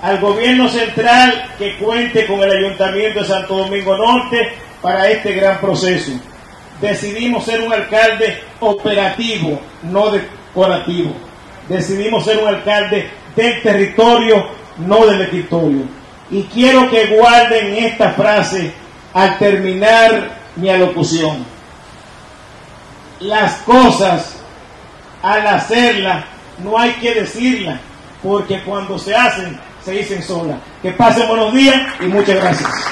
al gobierno central que cuente con el Ayuntamiento de Santo Domingo Norte para este gran proceso. Decidimos ser un alcalde operativo, no decorativo. Decidimos ser un alcalde del territorio, no del escritorio. Y quiero que guarden esta frase al terminar mi alocución. Las cosas, al hacerlas, no hay que decirlas, porque cuando se hacen, se dicen solas. Que pasen buenos días y muchas gracias.